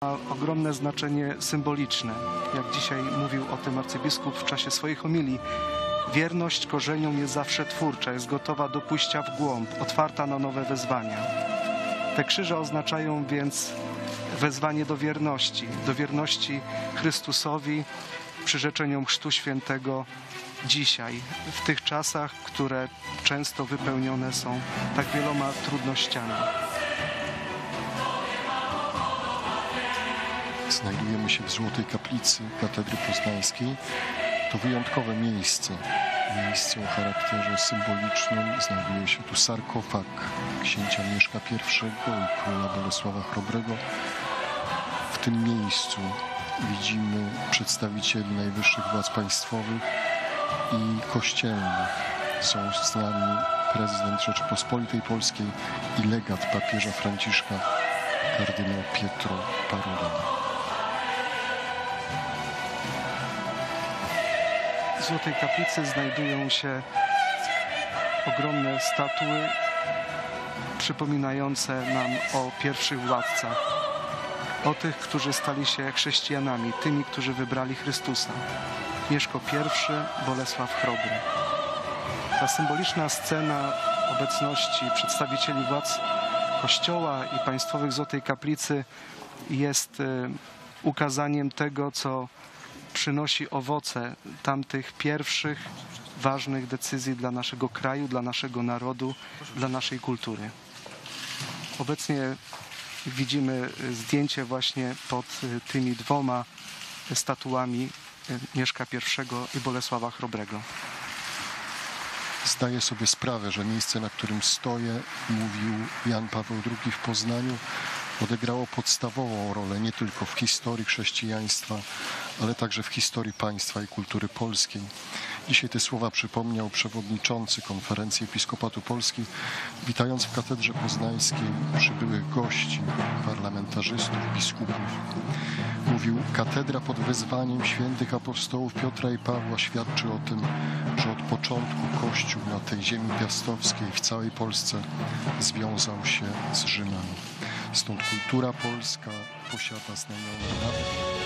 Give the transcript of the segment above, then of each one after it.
Ma ogromne znaczenie symboliczne. Jak dzisiaj mówił o tym arcybiskup w czasie swoich homilii, wierność korzeniom jest zawsze twórcza, jest gotowa do pójścia w głąb, otwarta na nowe wezwania. Te krzyże oznaczają więc wezwanie do wierności Chrystusowi, przyrzeczeniom Chrztu Świętego dzisiaj, w tych czasach, które często wypełnione są tak wieloma trudnościami. Znajdujemy się w Złotej Kaplicy Katedry Poznańskiej. To wyjątkowe miejsce. Miejsce o charakterze symbolicznym. Znajduje się tu sarkofag księcia Mieszka I i króla Bolesława Chrobrego. W tym miejscu widzimy przedstawicieli najwyższych władz państwowych i kościelnych. Są z nami prezydent Rzeczypospolitej Polskiej i legat papieża Franciszka, kardynał Pietro Parolin. W Złotej Kaplicy znajdują się ogromne statuły przypominające nam o pierwszych władcach, o tych, którzy stali się chrześcijanami, tymi, którzy wybrali Chrystusa. Mieszko I, Bolesław Chrobry. Ta symboliczna scena obecności przedstawicieli władz Kościoła i państwowych Złotej Kaplicy jest ukazaniem tego, co przynosi owoce tamtych pierwszych ważnych decyzji dla naszego kraju, dla naszego narodu, dla naszej kultury. Obecnie widzimy zdjęcie właśnie pod tymi dwoma statuami Mieszka I i Bolesława Chrobrego. Zdaję sobie sprawę, że miejsce, na którym stoję, mówił Jan Paweł II w Poznaniu, odegrało podstawową rolę nie tylko w historii chrześcijaństwa, ale także w historii państwa i kultury polskiej. Dzisiaj te słowa przypomniał przewodniczący Konferencji Episkopatu Polski, witając w Katedrze Poznańskiej przybyłych gości, parlamentarzystów, biskupów. Mówił: katedra pod wezwaniem świętych apostołów Piotra i Pawła świadczy o tym, że od początku Kościół na tej ziemi piastowskiej w całej Polsce związał się z Rzymem. Stąd kultura polska posiada znamiona nawet.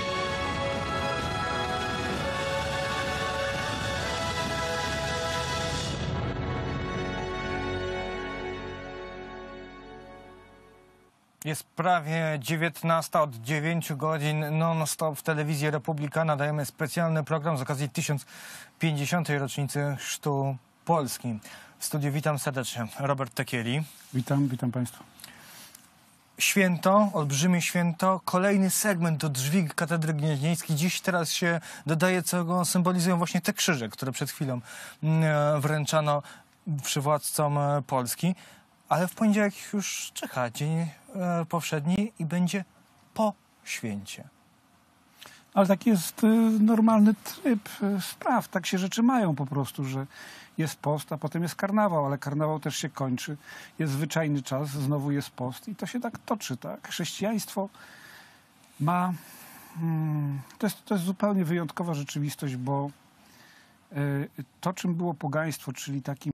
Jest prawie 19, od 9 godzin non-stop w telewizji Republika nadajemy specjalny program z okazji 1050. rocznicy Chrztu Polski. W studiu witam serdecznie. Robert Tekieli. Witam Państwa. Święto, olbrzymie święto, kolejny segment do drzwi Katedry Gnieźnieńskiej. Dziś teraz się dodaje, co go symbolizują właśnie te krzyże, które przed chwilą wręczano przywódcom Polski. Ale w poniedziałek już czeka dzień powszedni i będzie po święcie. Ale taki jest normalny tryb spraw. Tak się rzeczy mają po prostu, że jest post, a potem jest karnawał, ale karnawał też się kończy. Jest zwyczajny czas, znowu jest post i to się tak toczy. Tak? Chrześcijaństwo ma... To jest zupełnie wyjątkowa rzeczywistość, bo to, czym było pogaństwo, czyli takim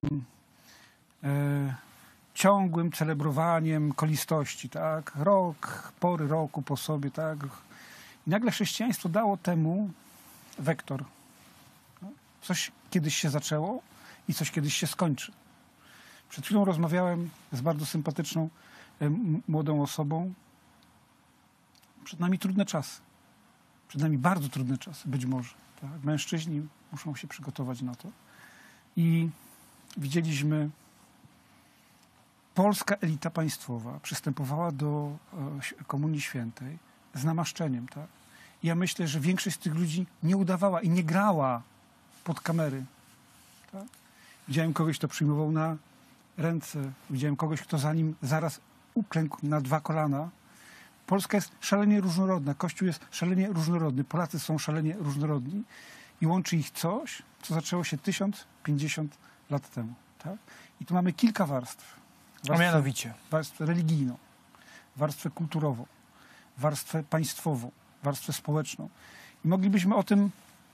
ciągłym celebrowaniem kolistości, tak? Pory roku po sobie, tak? I nagle chrześcijaństwo dało temu wektor. Coś kiedyś się zaczęło i coś kiedyś się skończy. Przed chwilą rozmawiałem z bardzo sympatyczną młodą osobą. Przed nami trudne czasy. Przed nami bardzo trudne czasy, być może. Tak? Mężczyźni muszą się przygotować na to. I widzieliśmy, polska elita państwowa przystępowała do Komunii Świętej z namaszczeniem. Tak? I ja myślę, że większość z tych ludzi nie udawała i nie grała pod kamery. Tak? Widziałem kogoś, kto przyjmował na ręce. Widziałem kogoś, kto za nim zaraz uklękł na 2 kolana. Polska jest szalenie różnorodna. Kościół jest szalenie różnorodny. Polacy są szalenie różnorodni. I łączy ich coś, co zaczęło się 1050 lat temu. Tak? I tu mamy kilka warstw. A mianowicie? Warstwę religijną, warstwę kulturową, warstwę państwową, warstwę społeczną. I moglibyśmy o tym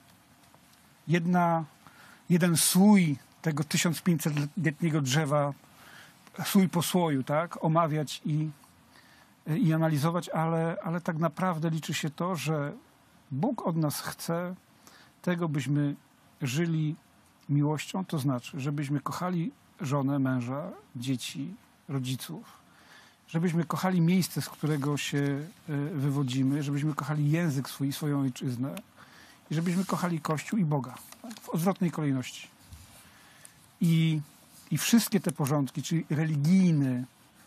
jeden słój tego 1500-letniego drzewa, słój po słoju, tak, omawiać i i analizować, ale tak naprawdę liczy się to, że Bóg od nas chce tego, byśmy żyli miłością, to znaczy, żebyśmy kochali żonę, męża, dzieci, rodziców, żebyśmy kochali miejsce, z którego się wywodzimy, żebyśmy kochali język swój i swoją ojczyznę i żebyśmy kochali Kościół i Boga, tak? W odwrotnej kolejności. I wszystkie te porządki, czyli religijny,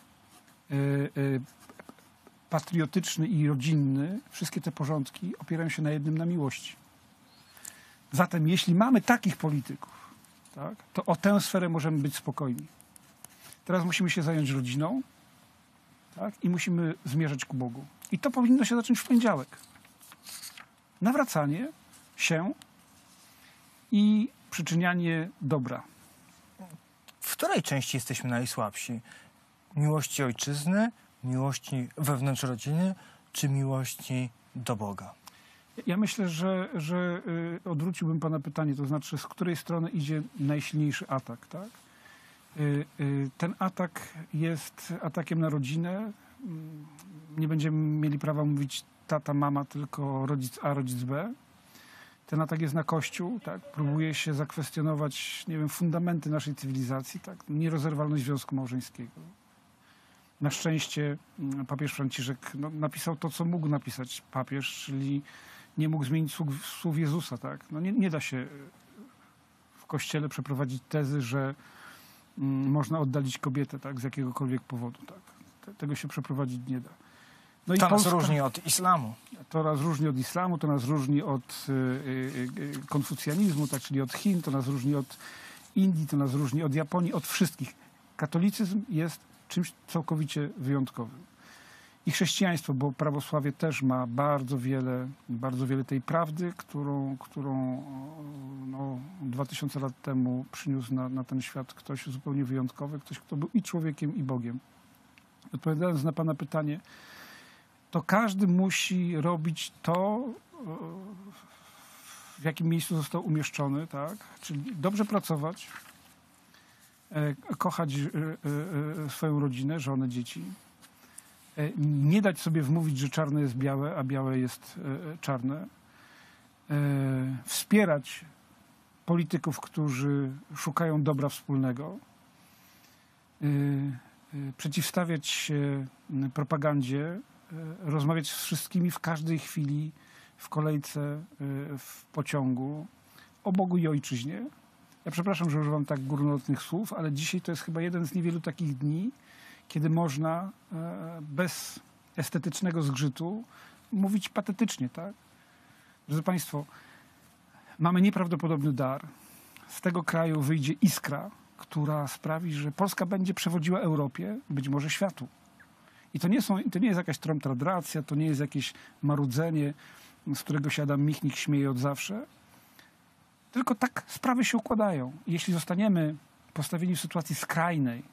patriotyczny i rodzinny, wszystkie te porządki opierają się na jednym, na miłości. Zatem jeśli mamy takich polityków, tak, to o tę sferę możemy być spokojni. Teraz musimy się zająć rodziną, tak, i musimy zmierzać ku Bogu. I to powinno się zacząć w poniedziałek. Nawracanie się i przyczynianie dobra. W której części jesteśmy najsłabsi? Miłości ojczyzny, miłości wewnątrz rodziny, czy miłości do Boga? Ja myślę, że odwróciłbym pana pytanie, to znaczy, z której strony idzie najsilniejszy atak, tak? Ten atak jest atakiem na rodzinę. Nie będziemy mieli prawa mówić tata, mama, tylko rodzic A, rodzic B. Ten atak jest na Kościół, tak? Próbuje się zakwestionować, nie wiem, fundamenty naszej cywilizacji, tak? Nierozerwalność związku małżeńskiego. Na szczęście papież Franciszek napisał to, co mógł napisać papież, czyli nie mógł zmienić słów Jezusa, tak? Nie da się w Kościele przeprowadzić tezy, że można oddalić kobietę, tak? Z jakiegokolwiek powodu, tak? Tego się przeprowadzić nie da. No To i nas różni od islamu. To nas różni od islamu, to nas różni od konfucjanizmu, tak? Czyli od Chin, to nas różni od Indii, to nas różni od Japonii, od wszystkich. Katolicyzm jest czymś całkowicie wyjątkowym. I chrześcijaństwo, bo prawosławie też ma bardzo wiele tej prawdy, którą 2000 lat temu przyniósł na ten świat ktoś zupełnie wyjątkowy, ktoś, kto był i człowiekiem, i Bogiem. Odpowiadając na pana pytanie, to każdy musi robić to, w jakim miejscu został umieszczony, tak? Czyli dobrze pracować, kochać swoją rodzinę, żonę, dzieci. Nie dać sobie wmówić, że czarne jest białe, a białe jest czarne. Wspierać polityków, którzy szukają dobra wspólnego. Przeciwstawiać się propagandzie. Rozmawiać z wszystkimi w każdej chwili, w kolejce, w pociągu, o Bogu i ojczyźnie. Ja przepraszam, że używam tak górnolotnych słów, ale dzisiaj to jest chyba jeden z niewielu takich dni, kiedy można bez estetycznego zgrzytu mówić patetycznie, tak? Drodzy Państwo, mamy nieprawdopodobny dar. Z tego kraju wyjdzie iskra, która sprawi, że Polska będzie przewodziła Europie, być może światu. I to nie jest jakaś tromtradracja, to nie jest jakieś marudzenie, z którego się Adam Michnik śmieje od zawsze. Tylko tak sprawy się układają. Jeśli zostaniemy postawieni w sytuacji skrajnej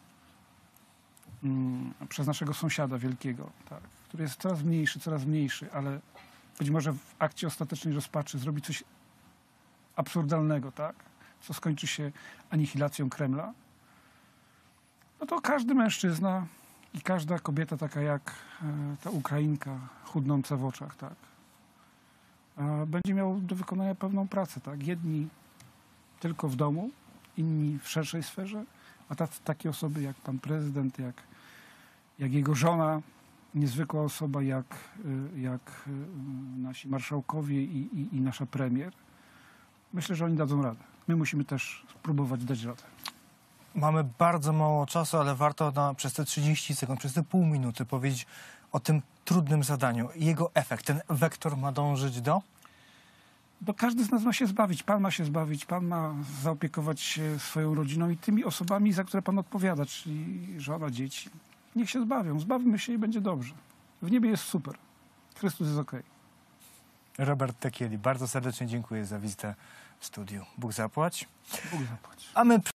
przez naszego sąsiada wielkiego, tak, który jest coraz mniejszy, ale być może w akcie ostatecznej rozpaczy zrobi coś absurdalnego, tak, co skończy się anihilacją Kremla, no to każdy mężczyzna i każda kobieta, taka jak ta Ukrainka, chudnąca w oczach, tak, będzie miał do wykonania pewną pracę, tak. Jedni tylko w domu, inni w szerszej sferze, a takie osoby jak pan prezydent, jak jego żona, niezwykła osoba, jak nasi marszałkowie i nasza premier. Myślę, że oni dadzą radę. My musimy też spróbować dać radę. Mamy bardzo mało czasu, ale warto przez te 30 sekund, przez te pół minuty powiedzieć o tym trudnym zadaniu. Jego efekt, ten wektor ma dążyć do? Bo każdy z nas ma się zbawić. Pan ma się zbawić, pan ma zaopiekować się swoją rodziną i tymi osobami, za które pan odpowiada, czyli żona, dzieci. Niech się zbawią. Zbawmy się i będzie dobrze. W niebie jest super. Chrystus jest okej. Robert Tekieli, bardzo serdecznie dziękuję za wizytę w studiu. Bóg zapłać. Bóg zapłać. A my